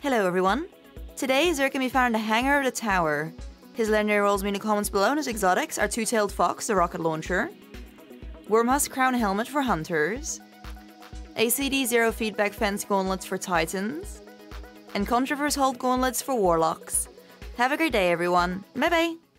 Hello everyone. Today Zerk can be found in the hangar of the tower. His legendary rolls me in the comments below, and his exotics are Two-Tailed Fox, the rocket launcher, Wormhusk Crown Helmet for hunters, ACD Zero Feedback Fence gauntlets for titans, and Controverse Hold gauntlets for warlocks. Have a great day everyone. Bye bye!